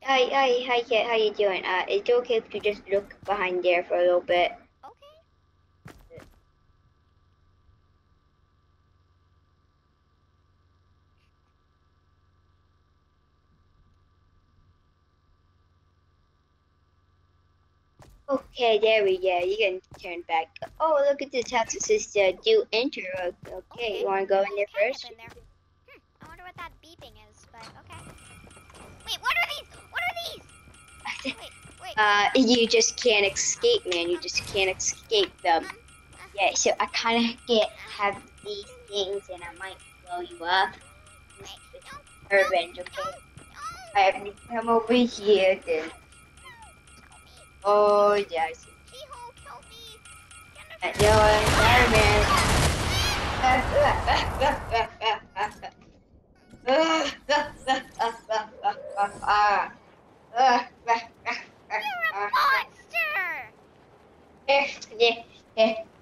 Hi, Kit. How you doing? It's okay if you just look behind there for a little bit. Okay. Okay, there we go. You can turn back. Oh, look at this house. It says do enter. Okay, Okay. you want to go in there Catch first? up in there. I wonder what that beeping is, but okay. Wait, what are these? What are these? Wait. You just can't escape, man. You just can't escape them. Yeah, so I kind of have these things, and I might blow you up. Wait. No. Revenge, okay? I have to come over here, then. Oh, yes. She-Hulk, help me. No, I'm sorry, man. You're a monster!